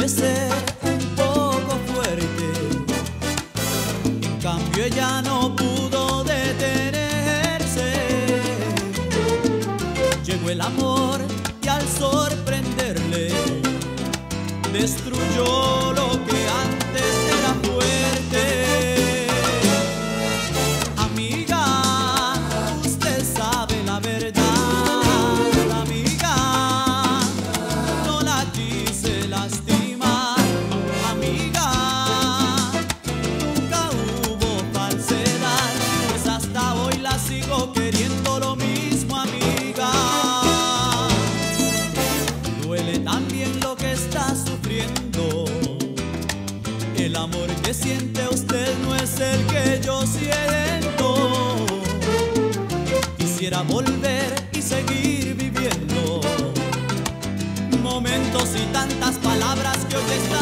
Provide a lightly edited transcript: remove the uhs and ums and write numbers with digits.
puede ser un poco fuerte, en cambio ella no pudo detenerse. Llegó el amor y al sorprenderle destruyó lo que antes era fuerte. Amiga, usted sabe la verdad. Amiga, no la quise lastimar. Amiga, nunca hubo falsedad, pues hasta hoy la sigo queriendo lo mismo, amiga. Duele también lo que está sufriendo. El amor que siente usted no es el que yo siento. Quisiera volver y seguir viviendo momentos y tantas palabras que hoy están